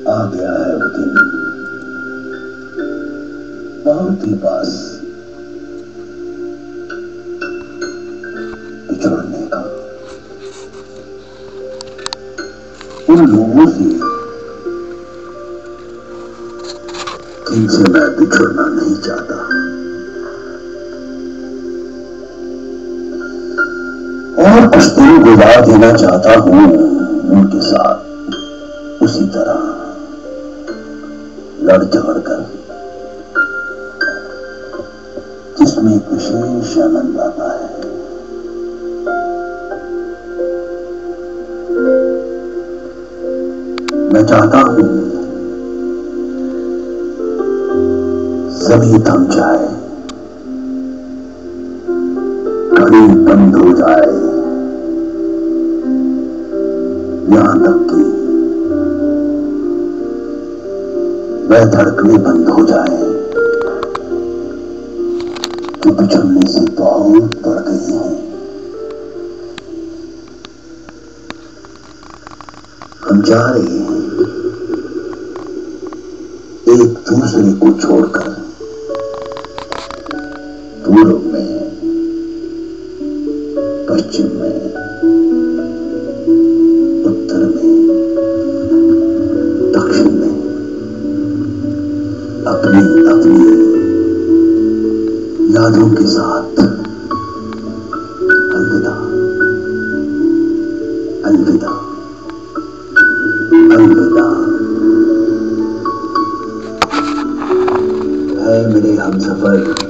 आ गया है वो दिन बहुत ही पास बिछड़ने का। उन लोगों से जिनसे मैं बिछड़ना नहीं चाहता, और कुछ दिन गुजार देना चाहता हूं उनके साथ उसी तरह लड़ झगड़ कर, जिसमें एक विशेष आनंद आता है। मैं चाहता हूं जमीन थम जाए, घड़ी बंद हो जाए, यहां तक कि वह धड़कने बंद हो जाए जो बिछड़ने से बहुत बढ़ गई हैं। हम जा रहे हैं एक दूसरे को छोड़कर, पूर्व में, पश्चिम में, उत्तर में, दक्षिण में, अपनी अपनी यादों के साथ। अलविदा, अलविदा, अलविदा। है मेरे हमसफर